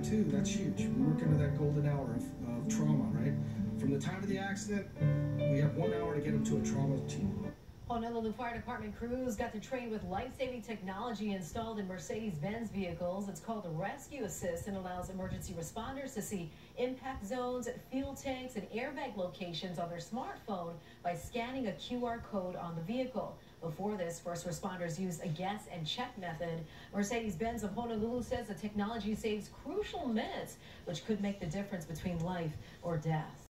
too. That's huge. We work into that golden hour of trauma, right? From the time of the accident, we have 1 hour to get them to a trauma team. Honolulu Fire Department crews got to train with life-saving technology installed in Mercedes-Benz vehicles. It's called Rescue Assist and allows emergency responders to see impact zones, fuel tanks, and airbag locations on their smartphone by scanning a QR code on the vehicle. Before this, first responders used a guess and check method. Mercedes-Benz of Honolulu says the technology saves crucial minutes, which could make the difference between life or death.